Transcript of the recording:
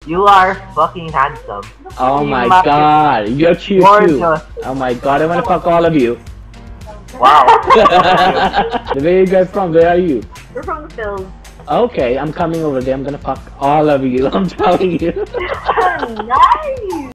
You are fucking handsome. Oh You my must be god, you're cute too. gorgeous. Oh my god, I wanna fuck all of you. Wow. Where you guys from? Where are you? We're from the Phils. Okay, I'm coming over there. I'm gonna fuck all of you. I'm telling you. Nice!